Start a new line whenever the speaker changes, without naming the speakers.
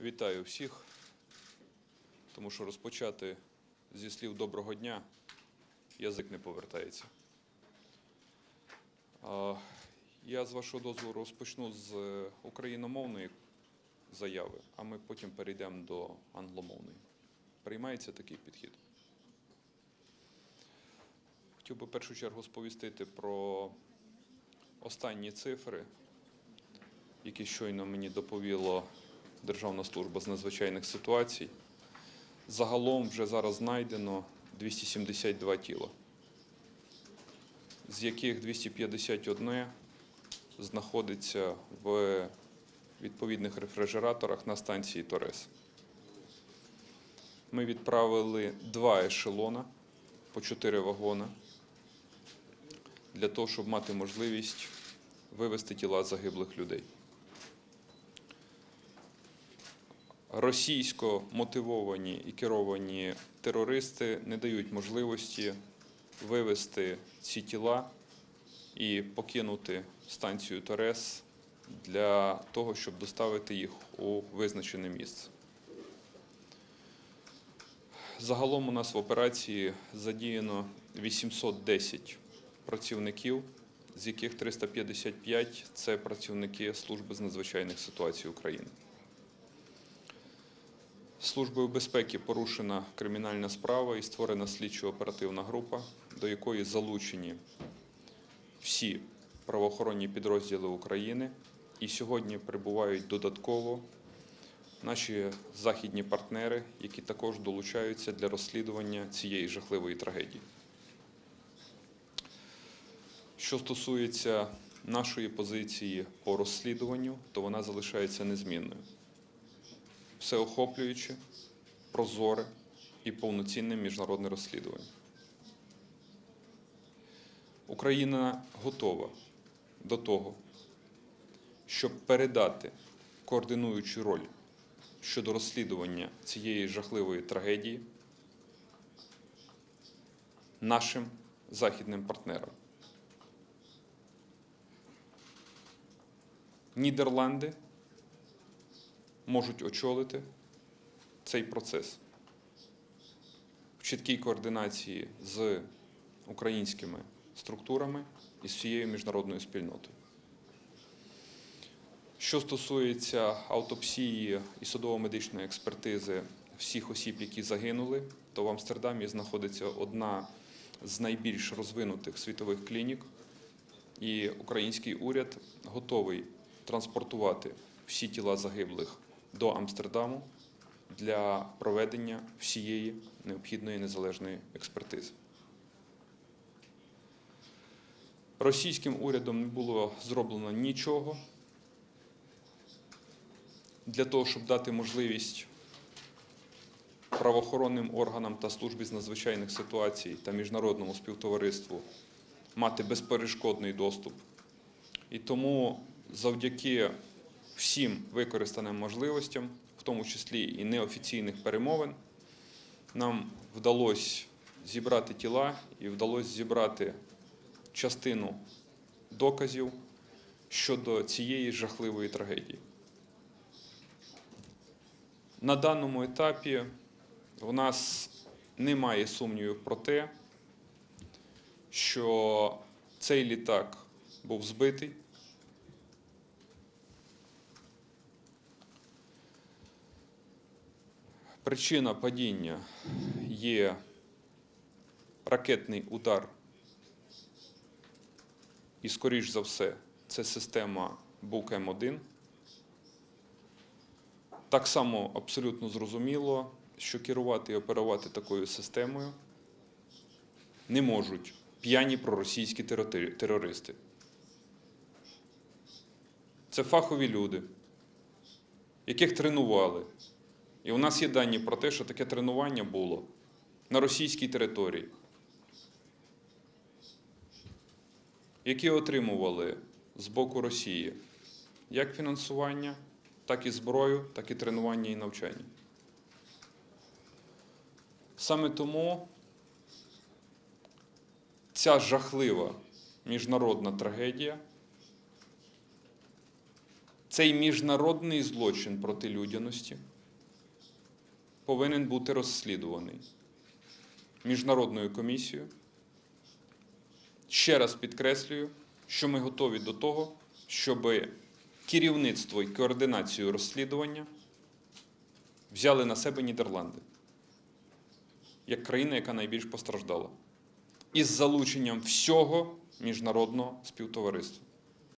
Вітаю всіх, тому що розпочати зі слів «доброго дня» язик не повертається. Я, з вашого дозволу, розпочну з україномовної заяви, а ми потім перейдемо до англомовної. Приймається такий підхід? Хотів би в першу чергу сповістити про останні цифри, які щойно мені доповіла Державна служба з надзвичайних ситуацій. Загалом вже зараз знайдено 272 тіла, з яких 251 знаходиться в відповідних рефрижераторах на станції Торес. Ми відправили 2 ешелона по 4 вагони для того, щоб мати можливість вивезти тіла загиблих людей. Російсько мотивовані і керовані терористи не дають можливості вивезти ці тіла і покинути станцію Торес для того, щоб доставити їх у визначене місце. Загалом у нас в операції задіяно 810 працівників, з яких 355 – це працівники Служби з надзвичайних ситуацій України. Службою безпеки порушена кримінальна справа і створена слідчо-оперативна група, до якої залучені всі правоохоронні підрозділи України. І сьогодні прибувають додатково наші західні партнери, які також долучаються для розслідування цієї жахливої трагедії. Що стосується нашої позиції по розслідуванню, то вона залишається незмінною. Всеохоплююче, прозоре і повноцінне міжнародне розслідування. Україна готова до того, щоб передати координуючу роль щодо розслідування цієї жахливої трагедії нашим західним партнерам. Нідерланди можуть очолити цей процес в чіткій координації з українськими структурами і з всією міжнародною спільнотою. Що стосується автопсії і судово-медичної експертизи всіх осіб, які загинули, то в Амстердамі знаходиться одна з найбільш розвинутих світових клінік, і український уряд готовий транспортувати всі тіла загиблих до Амстердаму для проведення всієї необхідної незалежної експертизи. Російським урядом не було зроблено нічого для того, щоб дати можливість правоохоронним органам та службі з надзвичайних ситуацій та міжнародному співтовариству мати безперешкодний доступ. І тому завдяки всім використаним можливостям, в тому числі і неофіційних перемовин, нам вдалося зібрати тіла і вдалося зібрати частину доказів щодо цієї жахливої трагедії. На даному етапі у нас немає сумнівів про те, що цей літак був збитий. Причина падіння є ракетний удар і, скоріш за все, це система Бук М1. Так само абсолютно зрозуміло, що керувати і оперувати такою системою не можуть п'яні проросійські терористи. Це фахові люди, яких тренували. І у нас є дані про те, що таке тренування було на російській території, які отримували з боку Росії як фінансування, так і зброю, так і тренування і навчання. Саме тому ця жахлива міжнародна трагедія Цей міжнародний злочин проти людяності повинен бути розслідуваний міжнародною комісією. Ще раз підкреслюю, що ми готові до того, щоб керівництво і координацію розслідування взяли на себе Нідерланди, як країна, яка найбільш постраждала, із залученням всього міжнародного співтовариства.